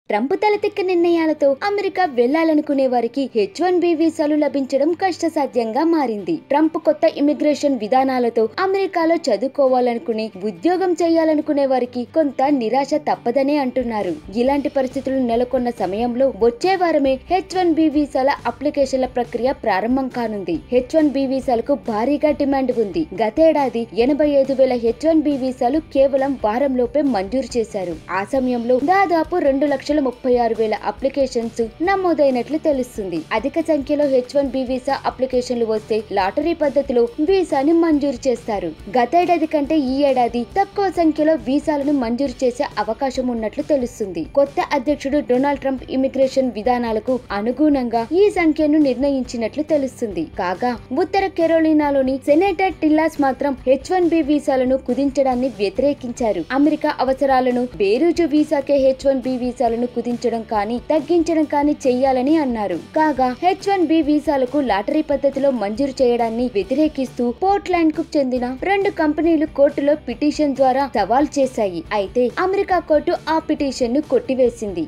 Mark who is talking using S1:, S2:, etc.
S1: Trump తలతిక్క నిర్ణయాలతో America వెళ్లాలనుకునే వారికి H1B వీసాలు లభించడం కష్టసాధ్యంగా మారింది. ట్రంప్ కొత్త ఇమిగ్రేషన్ విధానాలతో అమెరికాలో చదువుకోవాలనుకునే, ఉద్యోగం చేయాలనుకునే వారికి కొంత నిరాశ తప్పదనే అంటున్నారు. ఇలాంటి పరిస్థితులు నెలకొన్న సమయంలో వచ్చే వారమే H1B వీసాల అప్లికేషన్ల ప్రక్రియ ప్రారంభం కానుంది. H1B వీసాలకు భారీగా డిమాండ్ ఉంది. గతేడాది 85,000 H1B వీసాలు కేవలం వారంలోపే మంజూరు చేశారు. ఆ సమయంలో దాదాపు 2,36,000 అప్లికేషన్స్ నమోదైనట్లు తెలుస్తుంది. అధిక సంఖ్యలో H1B వీసా అప్లికేషన్లు వస్తే లాటరీ పద్ధతిలో వీసాని మంజూరు చేస్తారు. గతేడాది కంటే ఈ ఏడాది తక్కువ సంఖ్యలో వీసాలను మంజూరు చేసే అవకాశం ఉన్నట్లు తెలుస్తుంది. కొత్త అధ్యక్షుడు డొనాల్డ్ ట్రంప్ ఇమిగ్రేషన్ విధానాలకు అనుగుణంగా ఈ సంఖ్యను నిర్ణయించినట్లు తెలుస్తుంది. కాగా ఉత్తర కెరోలినాలోని సెనేటర్ టిల్లాస్ మాత్రం H1B వీసాలను కుదించడాన్ని వ్యతిరేకించారు. అమెరికా అవసరాలను బేరుజు వీసాకే H1B వీసాలను కుదించడం కానీ తగ్గించడం కానీ చెయ్యాలని అన్నారు. కాగా H1B వీసాలకు లాటరీ పద్ధతిలో మంజూరు చేయడాన్ని వ్యతిరేకిస్తూ పోర్ట్లాండ్ కు చెందిన 2 కంపెనీలు కోర్టులో పిటిషన్ ద్వారా సవాల్ చేశాయి. అయితే అమెరికా కోర్టు ఆ పిటిషన్ ను కొట్టివేసింది.